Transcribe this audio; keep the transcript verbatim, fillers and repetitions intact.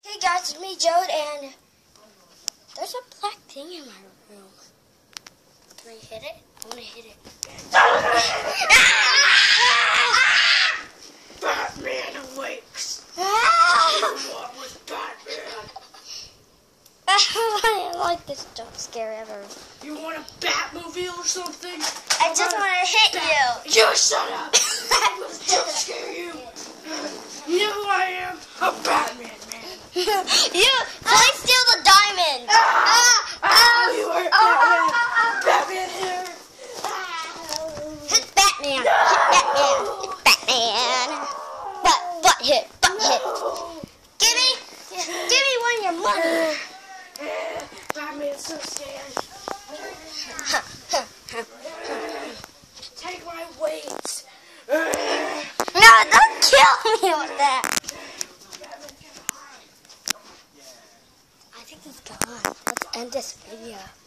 Hey guys, it's me, Jode, and there's a black thing in my room. Can I hit it? I want to hit it. Batman awakes. What was Batman? I don't like this jump scare ever. You want a Bat movie or something? I just want to hit Bat you. You shut up. I was jump scare you. You know who I am? A Batman man. You, please steal the diamond. Ah, Ah, ah, you are Batman. Batman here. Hit Batman. Hit Batman. Hit Batman. Butt, butt hit. Butt hit. Give me, give me one of your money. Batman's so scared. Take my weights. No, don't kill me with that. I think he's gone. Let's end this video.